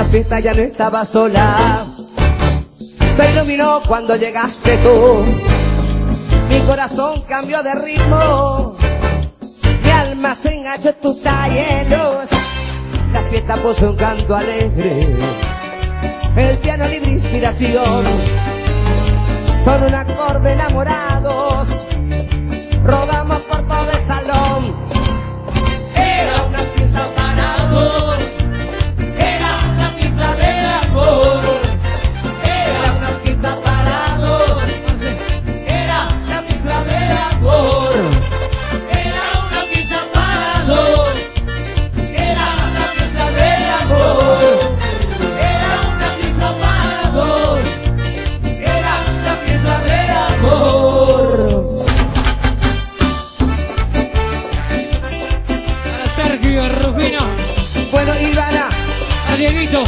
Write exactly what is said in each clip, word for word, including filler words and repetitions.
fiesta ya no estaba sola. Se iluminó cuando llegaste tú. Mi corazón cambió de ritmo. Mi alma se enganchó en tus talleros. La fiesta puso un canto alegre. El piano libre inspiración. Son un acorde enamorados. Rodamos por todo el salón. Era una fiesta para dos. Era la fiesta del amor. Era una fiesta para dos. Era la fiesta del amor. Era una fiesta para dos. Era la fiesta del amor. Era una fiesta para dos. Era la fiesta del amor. Para Sergio Rufino. Bueno, Ivana. A Dieguito.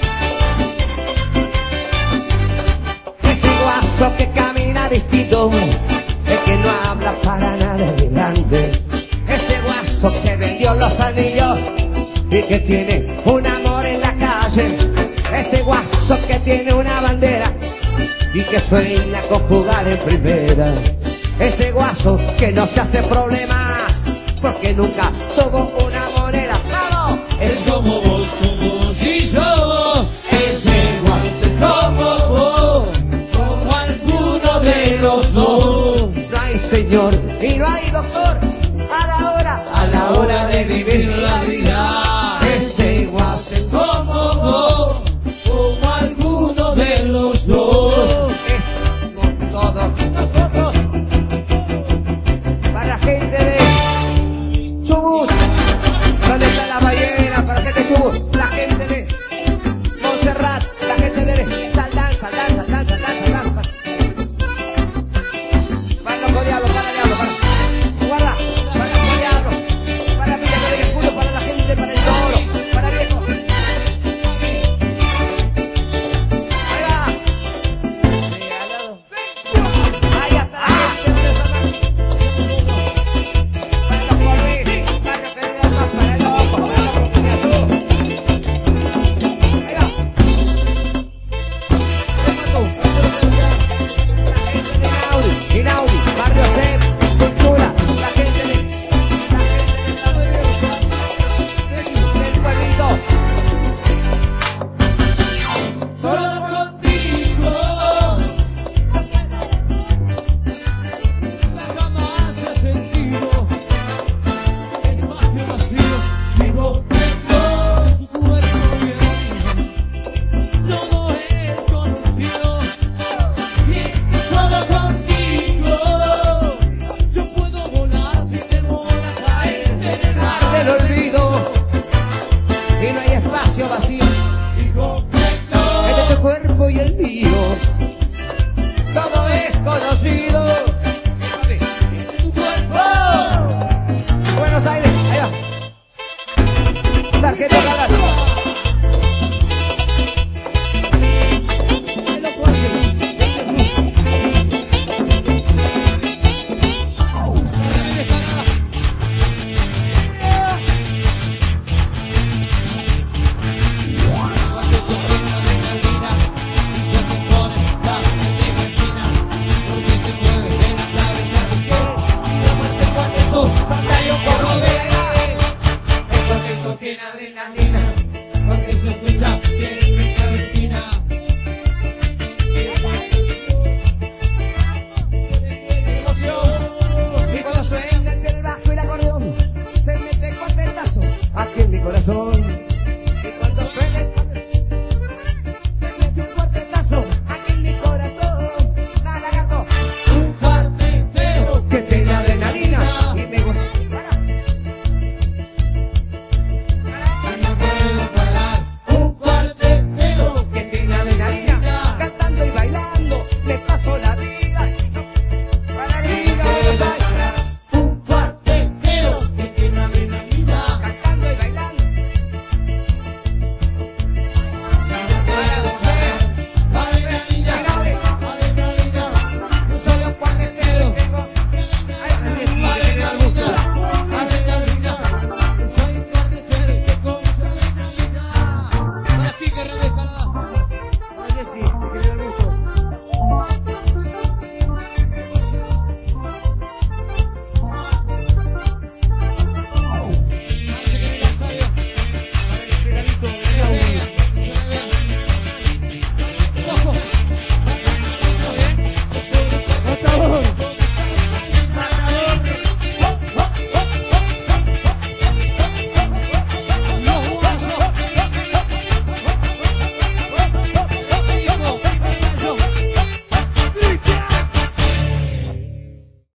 Ese guaso que camina distinto, el que no habla para nada de grande. Ese guaso que vendió los anillos y que tiene un amor en la calle. Ese guaso que tiene una bandera y que sueña con jugar en primera. Ese guaso que no se hace problemas porque nunca tuvo una moneda. ¡Vamos! Es como vos, como si yo. Ese guaso es como vos, Como alguno de los dos. no hay señor y no hay doctor a la hora, a la hora de vivir la vida. ese guaso es como Como, como alguno de los dos. es con todos nosotros. Para la gente de Chubut, ¿dónde está la ballena? Para la gente de Chubut, la gente de Montserrat, la gente de Saldán, Saldán, Saldán, Saldán, Saldán. Para los diablos, para diablos, para guarda, para los diablos, para Villa de Escudo, para la gente, para el toro, para viejo. Ahí va. Ahí está la gente de Saldán. Para los jóvenes, para los que no más, para el ojo, para los que tienen azul. Ahí va. La gente de Inaudi, Inaudi, Barrio C, Chunchula, la gente de, la gente de del pueblito. Solo contigo. La cama se ha sentido. Espacio vacío. Vivo dentro de tu cuerpo bien. Todo es conocido. Si es que solo contigo yo puedo volar sin temor a caerme en el Mar del mar. olvido y no hay espacio vacío Vivo entre tu cuerpo y el mío. Todo es conocido. tu cuerpo. Buenos Aires, ahí va. Sargento Galán. Tiene adrenalina, porque se escucha bien en cada esquina. Y cuando suena el bajo y el acordeón, se mete cuartetazo aquí en mi corazón.